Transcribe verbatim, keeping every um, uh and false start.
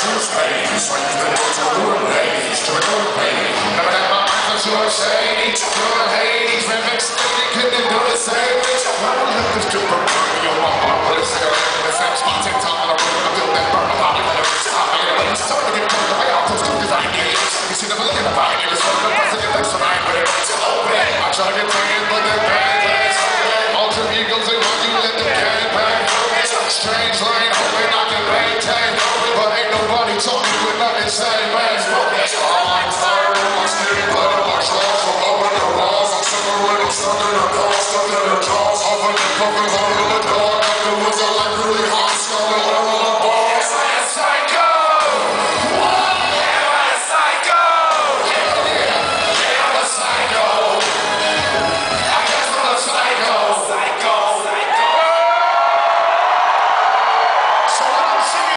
too strange. Like the doors of the rage, to the good page. Never had my eyes on your shade. Your hate, man, next thing you couldn't do the same. Why don't you let this stripper burn your heart? Put a cigarette in the same spot, take time on the road. I feel that burn, I'm not even a bitch. I'm not even a bitch. So I get cold, the way out those two design days. You see the look in the fire, niggas fuck the person you think so I ain't with it. It's open. I try to get taken, but they're bad things. Alter egos, they want you let them gang bang. Strange lane, hoping I can maintain. But ain't nobody talking with nothing saying, man.